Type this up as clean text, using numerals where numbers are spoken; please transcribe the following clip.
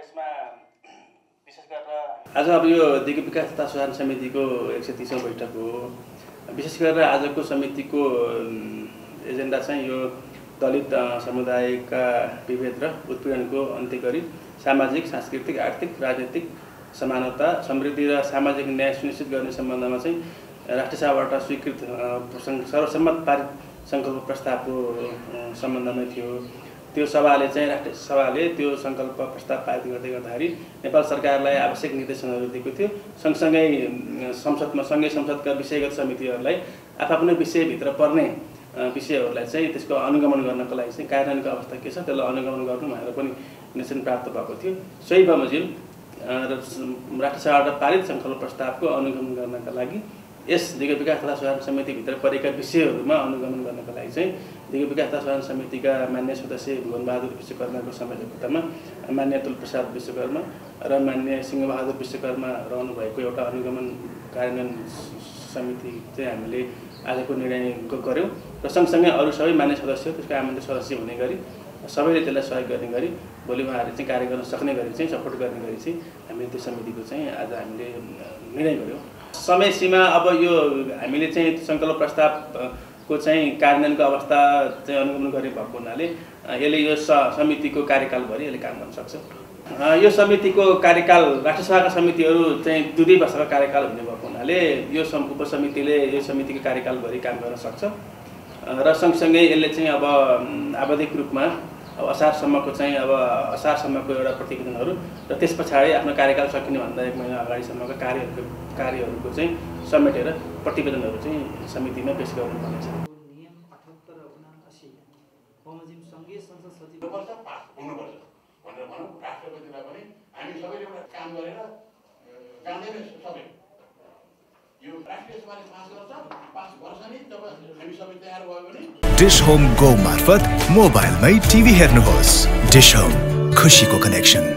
यसमा विशेष गरेर आज अब यो दिगो विकास तथा सुधार समितिको 130औं बैठक हो। विशेष गरेर आजको समितिको एजेन्डा चाहिँ यो दलित समुदायका विभेद र उत्पीडनको अन्त्य गरी सामाजिक, सांस्कृतिक, आर्थिक, राजनीतिक समानता, समृद्धि र सामाजिक न्याय सुनिश्चित गर्ने सम्बन्धमा चाहिँ राष्ट्रिय सभाबाट स्वीकृत सर्वसम्मत पारित संकल्प प्रस्तावको सम्बन्धमा थियो। त्यो सभाले चाहिँ राष्ट्रिय सभाले त्यो संकल्प प्रस्ताव पारित गर्दाखेरि नेपाल सरकारलाई आवश्यक निर्देशनहरू दिएको थियो। सँगसँगै संसदका विषयगत समितिहरूलाई आफ्नै विषयभित्र पर्ने विषयहरूलाई चाहिँ त्यसको अनुगमन गर्नको लागि चाहिँ कार्यान्वयनको अवस्था के छ त्यसलाई अनुगमन गर्नु भनेर पनि निर्देशन प्राप्त भएको थियो। सोही बमोजिम राष्ट्रिय सभाबाट पारित संकल्प प्रस्तावको अनुगमन गर्नका लागि यस दिगो विकास तथा सुधार समितिभित्र परेका विषयहरूमा अनुगमन गर्नका लागि चाहिँ दिगो विकास तथा सुधार समितिका मान्य सदस्य भुवनबहादुर विश्वकर्माको संयोजकतामा मान्य तुलप्रसाद विश्वकर्मा र मान्य सिंहबहादुर विश्वकर्मा रहनुभएको एउटा अनुगमन कार्यान्वयन समिति चाहिँ हामीले आजको निर्णय गर्यौँ र सँगसँगै अरू सबै मान्य सदस्य त्यसको आमन्त्रित सदस्य हुने गरी सबैले त्यसलाई सहयोग गर्ने गरी भोलि उहाँहरूले चाहिँ कार्य गर्न सक्ने गरी चाहिँ सपोर्ट गर्ने गरी चाहिँ हामीले त्यो समितिको चाहिँ आज हामीले निर्णय गर्यौँ। समय सीमा अब यो हामीले चाहिँ संकल्प प्रस्तावको चाहिँ कार्यान्वयनको अवस्था चाहिँ अनुगमन गर्ने भएको हुनाले यसले यो समितिको कार्यकालभरि यसले काम गर्न सक्छ। यो समितिको कार्यकाल राष्ट्रिय सभाका समितिहरू चाहिँ 2 वर्षका कार्यकाल हुने भएको हुनाले यो उपसमितिले यो समितिको कार्यकालभरि काम गर्न सक्छ र सँगसँगै यसले चाहिँ अब आवधिक रूपमा अब असारसम्मको चाहिँ असारसम्मको एउटा प्रतिवेदनहरू र त्यस पछाडि आफ्नो कार्यकाल सकिने भन्दा 1 महिना अगाडिसम्मका कार्यहरूको चाहिँ समेटेर प्रतिवेदनहरू चाहिँ समितिमा पेश गर्नुपर्नेछ। नियम 78 र 79 बमोजिम सँगै संसद सचिव पास हुनुपर्छ भनेर भनौँ। राष्ट्रपतिलाई पनि हामी सबैले एउटा काम गरेर जान्दैन सबै यो राष्ट्रिय सभाले पास गर्छ नि तब हामी सबै तयार भयो भने डिश होम गो मार्फत मोबाइलमै टिभी हेर्नुहोस्। डिश होम, खुसीको कनेक्सन।